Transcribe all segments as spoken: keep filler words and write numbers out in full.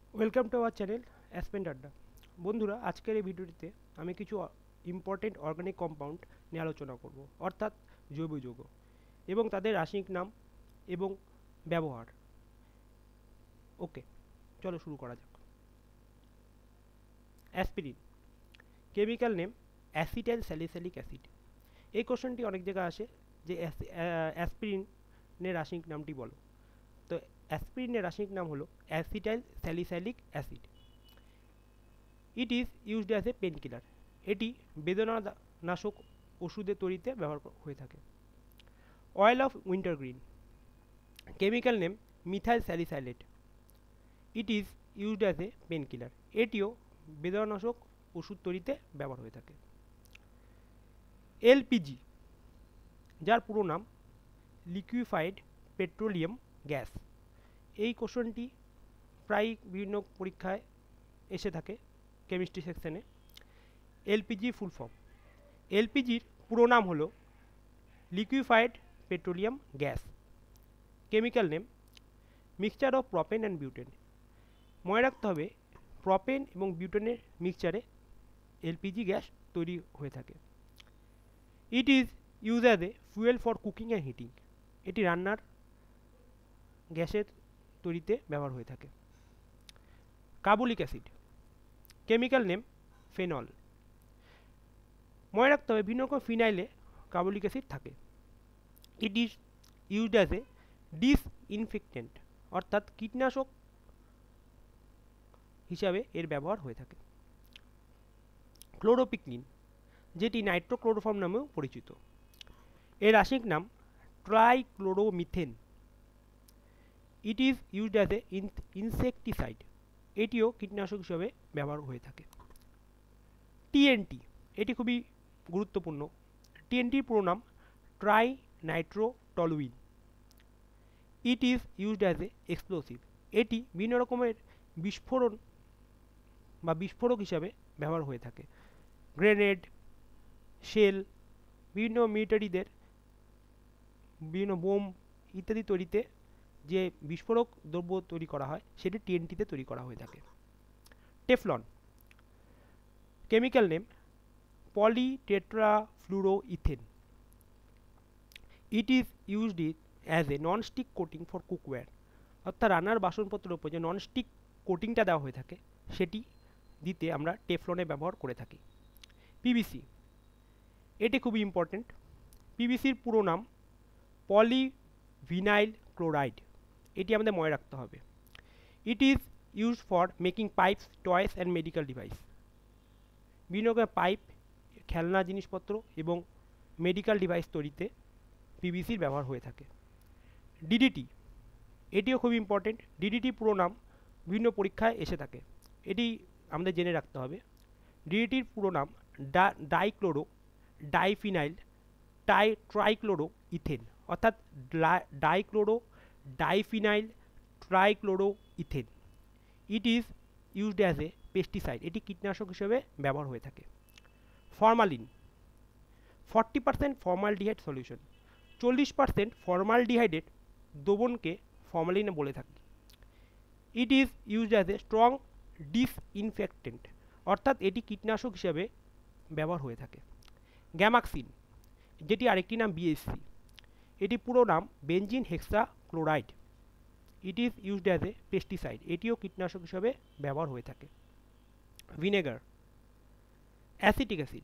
Welcome to our channel অ্যাসপেন্ড আড্ডা। বন্ধুরা, আজকের এই ভিডিওটিতে আমি কিছু ইম্পর্টেন্ট অর্গানিক কম্পাউন্ড নিয়ে আলোচনা করব, অর্থাৎ জৈব যৌগ এবং তাদের রাসায়নিক নাম এবং ব্যবহার। ওকে, চলো শুরু করা যাক। Aspirin, chemical name acetyl salicylic acid. এই কোশ্চেনটি অনেক জায়গায় আসে যে অ্যাসপিরিনের রাসায়নিক নামটি বলো। তো অ্যাসপিরিনের রাসায়নিক নাম হলো acetyl salicylic acid. It is used as a pain killer. এটি বেদনানাশক ওষুধের তৈরিতে ব্যবহার হয়ে থাকে। Oil of wintergreen, chemical name methyl salicylate. It is used as a pain killer. এটিও বেদনানাশক ওষুধ তৈরিতে ব্যবহার হয়ে থাকে। এলপিজি, যার পুরো নাম লিকুইফাইড পেট্রোলিয়াম গ্যাস। এই কোশ্চেনটি প্রায় বিভিন্ন পরীক্ষায় এসে থাকে কেমিস্ট্রি সেকশনে। এলপিজি ফুল ফর্ম, এলপিজির পুরো নাম হলো liquefied petroleum gas. Chemical name mixture of propane and butane. মনে রাখতে হবে প্রপেন এবং বিউটেনের মিক্সচারে এলপিজি গ্যাস তৈরি হয়ে থাকে। It is use as a fuel for cooking and heating. এটি রান্নার গ্যাসের তৈরিতে ব্যবহার হয়ে থাকে। Carbolic acid, chemical name phenol. মনে রাখতে হবে বিভিন্ন রকম ফিনাইলে কার্বলিক অ্যাসিড থাকে। It is used as a disinfectant, অর্থাৎ কীটনাশক হিসাবে এর ব্যবহার হয়ে থাকে। ক্লোরোপিকনিন, যেটি নাইট্রোক্লোরোফর্ম নামেও পরিচিত। এর রাসায়নিক নাম trichloromethane. It is used as a insecticide. এটিও কীটনাশক হিসাবে ব্যবহার হয়ে থাকে। টিএনটি, এটি খুবই গুরুত্বপূর্ণ। টিএনটির পুরো নাম trinitrotoluene. It is used as a explosive. এটি বিভিন্ন রকমের বিস্ফোরণ বা বিস্ফোরক হিসাবে ব্যবহার হয়ে থাকে। গ্রেনেড, শেল, বিভিন্ন মিলিটারিদের বিভিন্ন বোম ইত্যাদি তৈরিতে যে বিস্ফোরক দ্রব্য তৈরি করা হয় সেটি টিএনটিতে তৈরি করা হয়ে থাকে। Teflon, chemical name polytetrafluoroethene. It is used as a non stick coating for cookware, অর্থাৎ রান্নার বাসনপত্রের উপর যে নন স্টিক কোটিংটা দেওয়া হয়ে থাকে সেটি দিতে আমরা টেফলনের ব্যবহার করে থাকি। পিভিসি, এটি খুবই ইম্পর্টেন্ট। পিভিসির পুরো নাম পলিভিনাইল ক্লোরাইড। এটি আমাদের মনে রাখতে হবে। It is used for making pipes, toys and medical device. বিভিন্ন রকমের পাইপ, খেলনা জিনিসপত্র এবং মেডিকেল ডিভাইস তৈরিতে পিভিসির ব্যবহার হয়ে থাকে। ডিডিটি, এটিও খুব ইম্পর্টেন্ট। ডিডিটি পুরো নাম বিভিন্ন পরীক্ষায় এসে থাকে, এটি আমাদের জেনে রাখতে হবে। ডিডিটির পুরো নাম dichloro diphenyl tri trichloro ethane, অর্থাৎ dichloro diphenyl trichloro ethane. It is used as a pesticide. এটি কীটনাশক হিসেবে ব্যবহার হয়ে থাকে। Formalin, forty percent formaldehyde solution. চল্লিশ পার্সেন্ট ফর্মালডিহাইডেড দ্রবণকে ফর্মালিনে বলে থাকি। It is used as a strong disinfectant, অর্থাৎ এটি কীটনাশক হিসাবে ব্যবহার হয়ে থাকে। গ্যামাক্সিন, যেটি আরেকটি নাম বিএসসি। এটি পুরো নাম benzene hexachloride. It is used as a pesticide. এটিও কীটনাশক হিসাবে ব্যবহার হয়ে থাকে। Vinegar, acetic acid.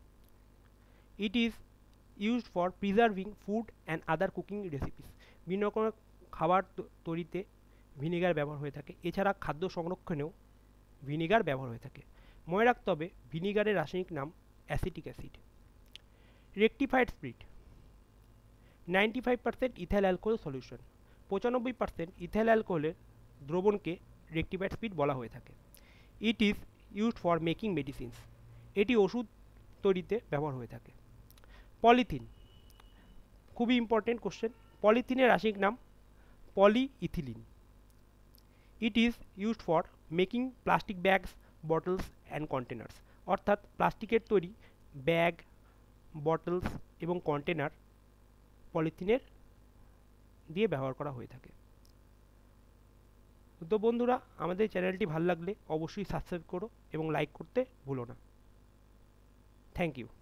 It is used for preserving food and other cooking recipes. বিভিন্ন রকমের খাবার তৈরিতে ভিনেগার ব্যবহার হয়ে থাকে। এছাড়া খাদ্য সংরক্ষণেও ভিনেগার ব্যবহার হয়ে থাকে। মনে রাখতে হবে ভিনেগারের রাসায়নিক নাম acetic acid. Rectified spirit, ninety five percent ethyl alcohol solution. পঁচানব্বই পার্সেন্ট ইথাইল অ্যালকোহলের দ্রবণকে রেকটিফাইড স্পিরিট বলা হয়ে থাকে। It is used for making medicines. এটি ওষুধ তৈরিতে ব্যবহার হয়ে থাকে। পলিথিন, খুবই ইম্পর্টেন্ট কোশ্চেন। পলিথিনের রাসায়নিক নাম polyethylene. It is used for making plastic bags, bottles and containers, অর্থাৎ প্লাস্টিকের তৈরি ব্যাগ, বটলস এবং কন্টেনার পলিথিনের দিয়ে ব্যবহার করা হয়ে থাকে। তো বন্ধুরা, আমাদের চ্যানেলটি ভালো লাগলে অবশ্যই সাবস্ক্রাইব করো এবং লাইক করতে ভুলো না। Thank you.